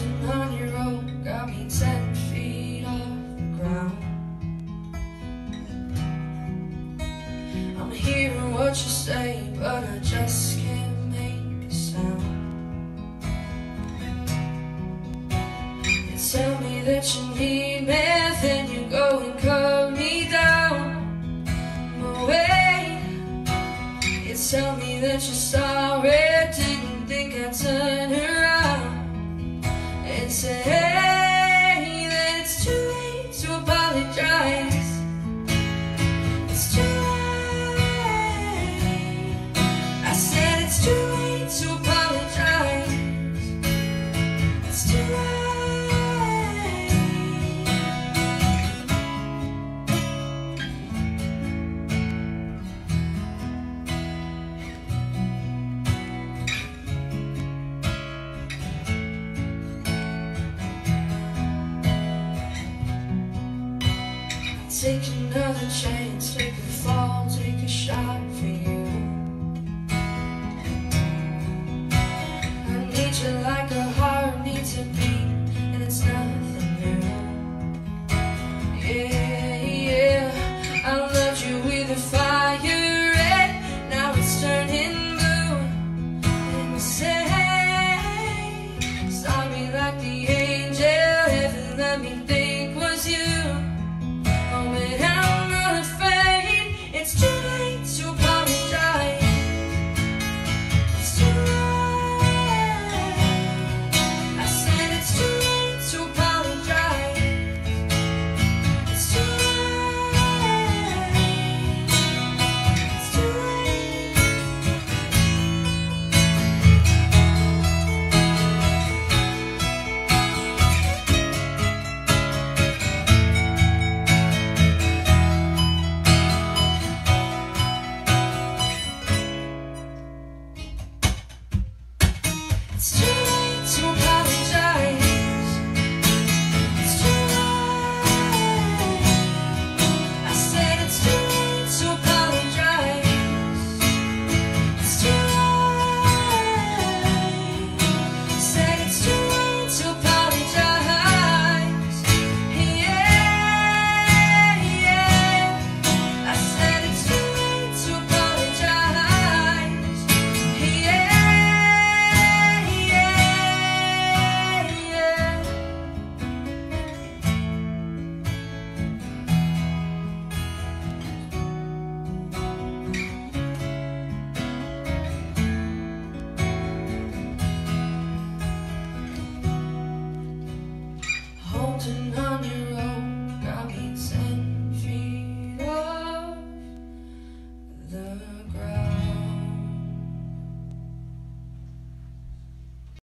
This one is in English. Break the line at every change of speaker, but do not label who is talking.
Walking on your own got me 10 feet off the ground. I'm hearing what you say, but I just can't make a sound. You tell me that you need me, then you go and cut me down. But wait, you tell me that you're sorry, didn't think I'd turn around and say that it's too late to apologize. It's too late. I said it's too late to apologize. It's too late. Take another chance, take a fall, take a shot for you. I need you like a heart needs a beat, and it's nothing new. Yeah, yeah, I loved you with a fire red, now it's turning blue. And you say, sorry like the angel, heaven let me think was you. But I'm not afraid, it's too late to apologize. It's too late. I said it's too late to apologize. It's too late. It's too late. It's true.